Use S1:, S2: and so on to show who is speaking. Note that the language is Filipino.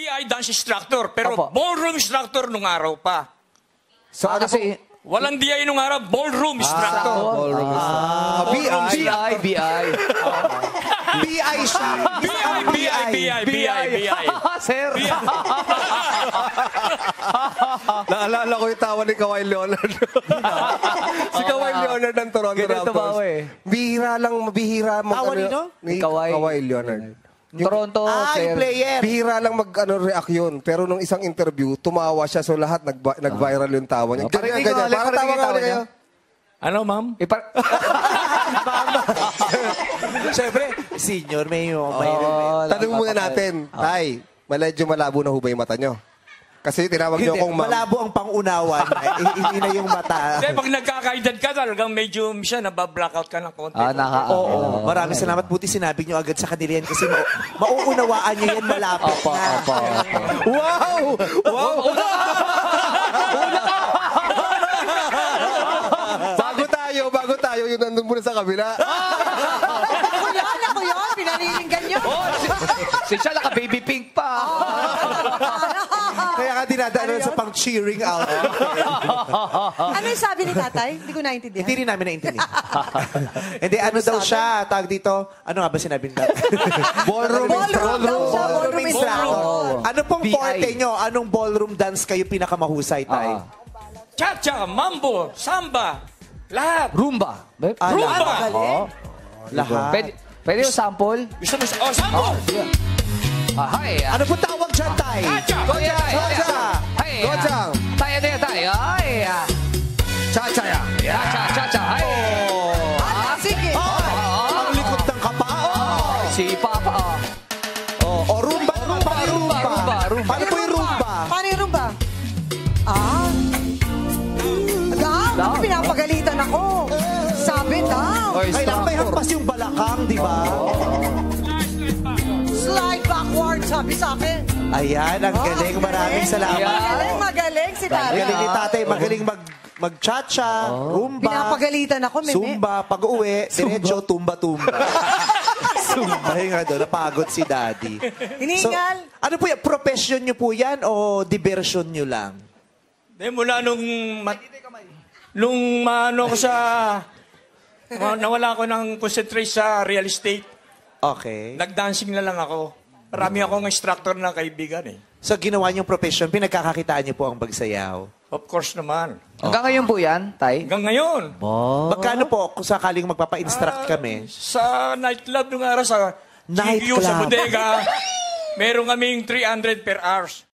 S1: BI dance instructor, pero
S2: Opo.
S1: ballroom instructor nung araw pa.
S2: So, kasi...
S1: Walang DI nung araw, ballroom instructor.
S2: BI.
S3: BI siya.
S1: BI.
S2: Sir.
S4: Naalala ko yung tawa ni Kawhi Leonard. Si Kawhi Leonard ng Toronto
S2: Ganun tumawa
S4: Raptors.
S2: eh.
S4: Bihira
S3: Tawa nino?
S4: Ni
S2: Kawhi.
S4: Kawhi Leonard.
S2: Toronto, sir.
S3: Yung player.
S4: Bihira lang react yun. Pero nung isang interview, tumawa siya. So lahat nag-viral yung tawa niya.
S2: Parinig ko ulit,
S4: Para
S2: parinig
S4: tawa
S2: yung tawa
S4: ka kayo.
S1: Ano, ma'am?
S3: Siyempre, senior, may
S4: Tanong muna natin. Tay, medyo malabo na ho ba yung mata nyo? Kasi tinawag nyo akong ma'am.
S3: malabo ang pangunawan. Hindi na yung mata.
S1: Kasi pag nagkakaedad ka, talagang medyo siya, nabablackout ka ng konti.
S3: Oo. Maraming salamat. Buti sinabi nyo agad sa kanila yan kasi mauunawaan nyo yan malapit na.
S4: Wow! Wow! Bago tayo, yun nandun muna sa kabila.
S5: Ako yun, pinanilingan nyo.
S2: Si siya naka-baby pink pa.
S3: Kaya ka dinadaanan sa pang-cheering out.
S5: Ano yung sabi ni tatay? Hindi ko naintindihan.
S3: Hindi rin namin naintindihan. Hindi, ano daw siya? Tawag dito, ano nga ba sinabi ni tatay?
S5: Ballroom daw siya, ballroom
S3: instructor. Ano pong forte nyo? Anong ballroom dance kayo pinakamahusay, tay?
S1: Cha-cha, mambo, samba, lahat.
S2: Rumba.
S1: Rumba.
S3: Lahat.
S2: Pwede yung sample?
S1: Gusto mo siya? Oh, sambo!
S2: Hi.
S3: Ano po tawag dyan, tay?
S1: Cha-cha!
S2: Hey.
S4: Gochang.
S2: Tayo na tayo. Ay.
S4: Cha-cha ya.
S2: Cha-cha. Ay.
S5: Sige.
S3: Ang likod ng kapa.
S2: Si Papa.
S3: Rumba.
S2: Rumba.
S3: Paano po yung rumba?
S5: Paano yung rumba? Daw, pinapagalitan ako. Sabi daw.
S3: Kailangan may hampas yung balakang, di ba?
S5: Slide backward, sabi sa akin.
S3: Ayan, ang galing. Maraming salamat.
S5: Magaling si tatay.
S3: Magaling ni tatay. Magaling mag-cha-cha, rumba.
S5: Pinapagalitan ako, meme.
S3: Zumba. Pag-uwi, diretso, tumba-tumba. Zumba. Yung nga doon, napagod si daddy.
S5: Hiningal.
S3: Ano po yan? Profession nyo po yan o diversion nyo lang?
S1: Mula nung nawala ko ng concentrate sa real estate,
S3: Okay.
S1: nag-dancing na lang ako. Marami akong instructor na kaibigan eh.
S3: So, ginawa niyong profession, pinagkakakitaan niyo po ang bagsayaw.
S1: Of course naman.
S2: Hanggang ngayon po yan, Tay?
S1: Hanggang ngayon.
S3: Magkano po kung sakaling magpapa-instruct kami?
S1: Sa nightclub nung araw sa GQ
S3: Nightclub.
S1: sa bodega, meron kaming 300 per hours.